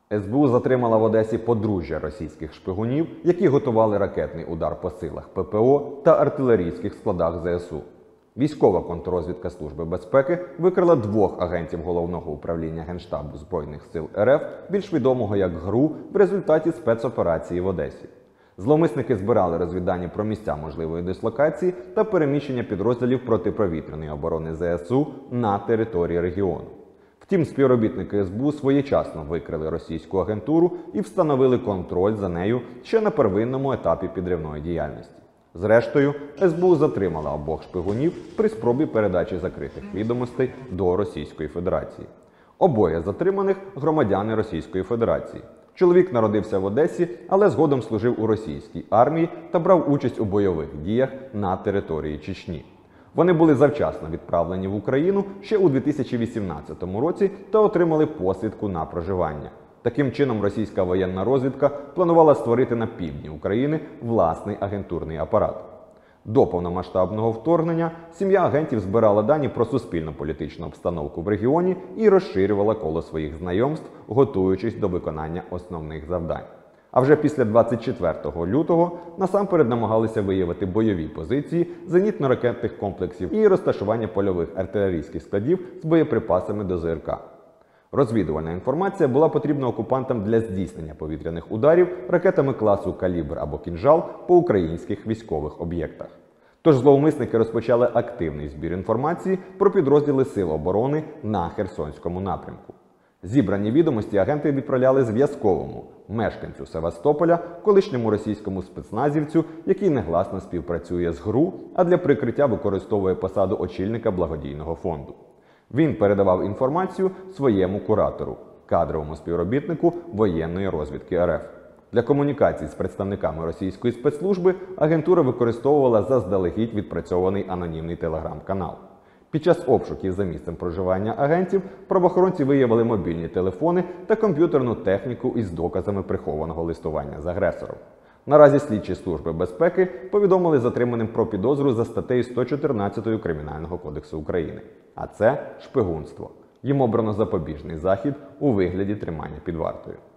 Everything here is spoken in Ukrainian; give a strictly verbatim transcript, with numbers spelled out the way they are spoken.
ес бе у затримала в Одесі подружжя російських шпигунів, які готували ракетний удар по силах пе пе о та артилерійських складах зе ес у. Військова контррозвідка Служби безпеки викрила двох агентів Головного управління Генштабу Збройних сил ер еф, більш відомого як ГРУ, в результаті спецоперації в Одесі. Зловмисники збирали розвіддані про місця можливої дислокації та переміщення підрозділів протиповітряної оборони зе ес у на території регіону. Втім, співробітники ес бе у своєчасно викрили російську агентуру і встановили контроль за нею ще на первинному етапі підривної діяльності. Зрештою, ес бе у затримала обох шпигунів при спробі передачі закритих відомостей до Російської Федерації. Обоє затриманих – громадяни Російської Федерації. Чоловік народився в Одесі, але згодом служив у російській армії та брав участь у бойових діях на території Чечні. Вони були завчасно відправлені в Україну ще у дві тисячі вісімнадцятому році та отримали посвідку на проживання. Таким чином, російська воєнна розвідка планувала створити на півдні України власний агентурний апарат. До повномасштабного вторгнення сім'я агентів збирала дані про суспільно-політичну обстановку в регіоні і розширювала коло своїх знайомств, готуючись до виконання основних завдань. А вже після двадцять четвертого лютого насамперед намагалися виявити бойові позиції зенітно-ракетних комплексів і розташування польових артилерійських складів з боєприпасами до зе ер ка. Розвідувальна інформація була потрібна окупантам для здійснення повітряних ударів ракетами класу «Калібр» або «Кінжал» по українських військових об'єктах. Тож зловмисники розпочали активний збір інформації про підрозділи Сил оборони на Херсонському напрямку. Зібрані відомості агенти відправляли зв'язковому, мешканцю Севастополя, колишньому російському спецназівцю, який негласно співпрацює з ГРУ, а для прикриття використовує посаду очільника благодійного фонду. Він передавав інформацію своєму куратору, кадровому співробітнику воєнної розвідки ер еф. Для комунікації з представниками російської спецслужби агентура використовувала заздалегідь відпрацьований анонімний телеграм-канал. Під час обшуків за місцем проживання агентів правоохоронці виявили мобільні телефони та комп'ютерну техніку із доказами прихованого листування з агресором. Наразі слідчі Служби безпеки повідомили затриманим про підозру за статтею сто чотирнадцять Кримінального кодексу України. А це шпигунство. Їм обрано запобіжний захід у вигляді тримання під вартою.